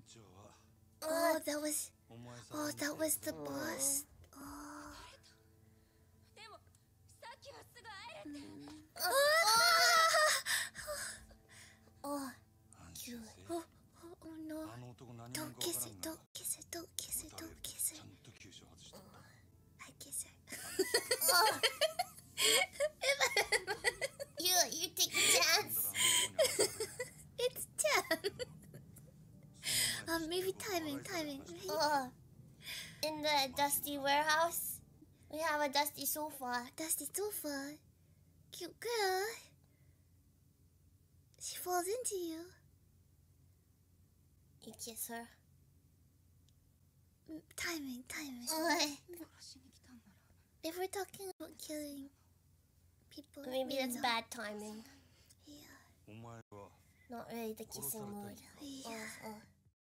Oh, that was. Oh, that was the boss. Oh. Oh, cute. Oh, oh no. Don't kiss it, don't kiss it, don't kiss it, don't kiss it. I kiss her. Oh. You take a chance. It's 10. Maybe timing. Oh. In the dusty warehouse, we have a dusty sofa. Dusty sofa? Cute girl. She falls into you. You kiss her. Timing. If we're talking about killing people, maybe that's bad timing. Yeah. Not really the kissing mood. Yeah.